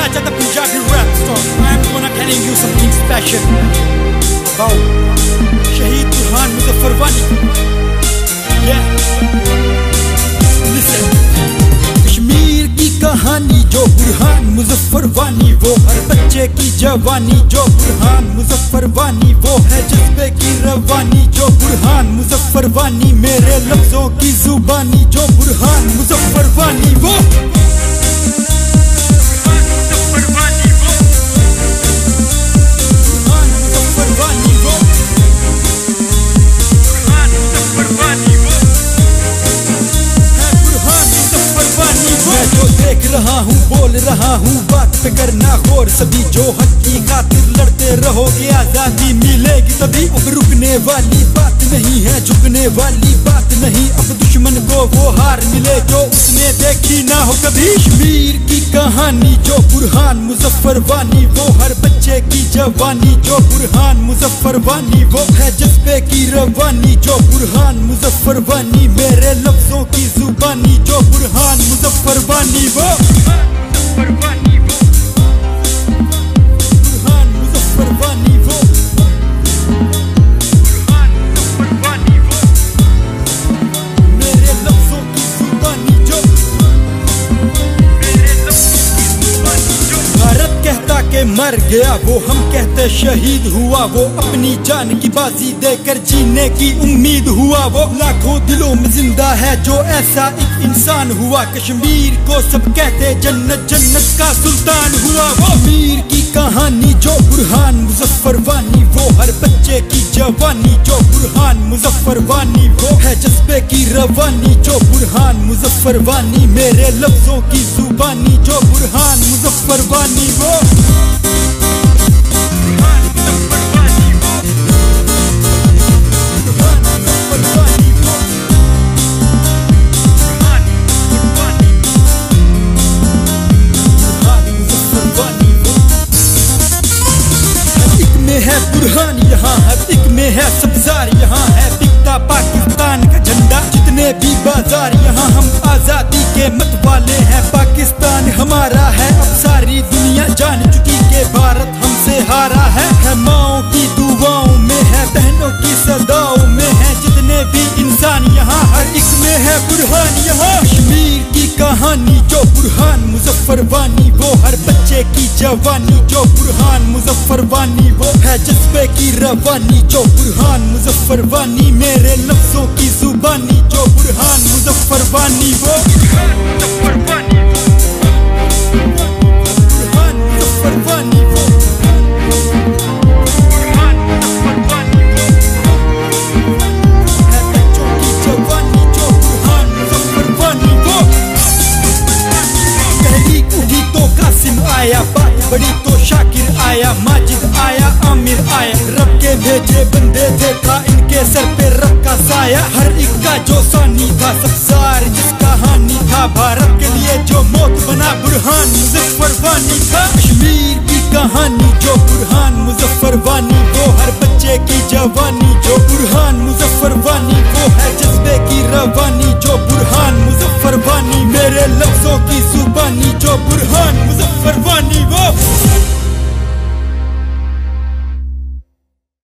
Raj at the Punjabi rap star. I'm gonna telling you something special about Shaheed Burhan Muzaffar Wani. Yeah, listen. Kashmir की कहानी जो बुरहान मुजफ्फर वानी, वो हर बच्चे की जवानी जो बुरहान मुजफ्फर वानी, वो है जज्बे की रवानी जो बुरहान मुजफ्फर वानी, मेरे लफ्जों की जुबानी जो बुरहान मुजफ्फर वानी, वो देख रहा हूँ, बोल रहा हूँ, बात पे करना गौर सभी, जो हक की खातिर लड़ते रहोगे आजादी मिलेगी तभी। अब रुकने वाली बात नहीं है, झुकने वाली बात नहीं, अब दुश्मन को वो हार मिले जो उसने देखी ना हो कभी। कश्मीर की कहानी जो बुरहान मुजफ्फर वानी, वो हर बच्चे की जवानी जो बुरहान मुजफ्फर वानी, वो है जज्बे की रवानी जो बुरहान मुजफ्फर वानी, मेरे लफ्जों की जुबानी जो बुरहान मुजफ्फर वानी, वो बुरहान मुजफ्फर वानी, वो बुरहान मुजफ्फर वानी, वो मेरे लफ्जों की जुबानी जो मेरे लफ्जों की जुबानी जो। भारत कहता के मर गया, वो हम कहते शहीद हुआ, वो अपनी जान की बाजी देकर जीने की उम्मीद हुआ, वो लाखों दिलों में जिंदा है जो ऐसा एक इंसान हुआ। कश्मीर को सब कहते जन्नत, जन्नत का सुल्तान हुआ, वो कश्मीर की कहानी जो बुरहान मुजफ्फर वानी, वो हर बच्चे की जवानी जो बुरहान मुजफ्फर वानी, वो है जज्बे की रवानी जो बुरहान मुजफ्फर वानी, मेरे लफ्जों की जुबानी जो बुरहान मुजफ्फर वानी, वो है बुरहान यहाँ, हर एक में है सब्जार, यहाँ है बिकता पाकिस्तान का झंडा, जितने भी बाजार यहाँ हम आजादी के मत वाले हैं। पाकिस्तान हमारा है, अब सारी दुनिया जान चुकी के भारत हमसे हारा है माओ की दुआओं में है, बहनों की सदाओं में है, जितने भी इंसान यहाँ हर एक में है बुरहान यहाँ। कश्मीर की कहानी जो बुरहान मुजफ्फर वानी, वो हर बच्चे की जवानी जो बुरहान मुजफ्फर वानी, वो है जज्बे की रवानी जो बुरहान मुजफ्फर वानी, मेरे लफ्जों की जुबानी जो बुरहान मुजफ्फर वानी, वो बुरहान मुजफ्फर वानी, बुरहान मुजफ्फर वानी, वो बुरहान मुजफ्फर वानी, है बच्चों की जवानी जो बुरहान मुजफ्फर वानी, वो तहरीक उठी तो कासिम आया, बात बड़ी तो शाकिर आया, माजिद आया, आमिर आया, रब के भेजे बंदे थे, था इनके सर पे रब का साया, हर एक का जो सानी था, सबसार जिसका हानि था, भारत के लिए जो मौत बना बुरहान मुजफ्फर वानी था। कश्मीर की कहानी जो बुरहान मुजफ्फर वानी, वो हर बच्चे की जवानी जो बुरहान मुजफ्फर